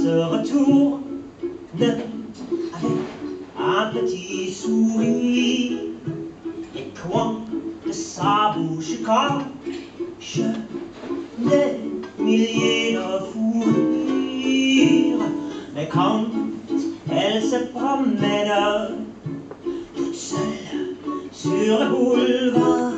se retourne avec un petit sourire, les coins de sa bouche cache des milliers de fous rires. Mais quand elle se promène toute seule sur le boulevard,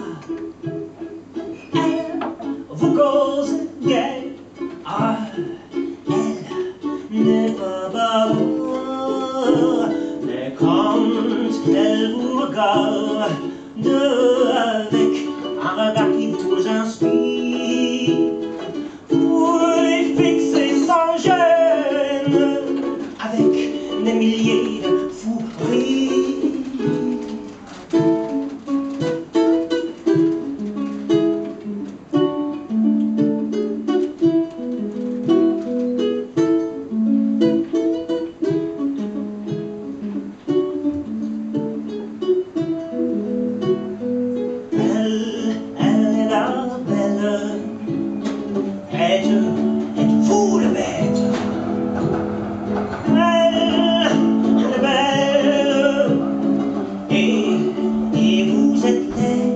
elle vous cause gai. Ah, elle n'est pas bavarde, mais quand elle vous regarde avec un regard qui vous inspire, vous les fixez sans gêne avec des milliers de fous rires. Êtes-vous le bête? Elle est belle et vous êtes laid.